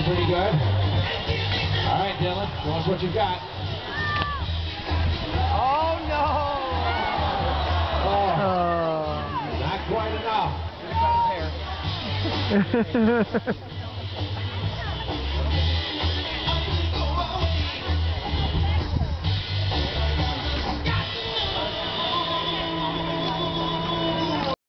pretty good. All right, Dylan, show us what you got. Oh, no! Oh, not quite enough. Here's his hair.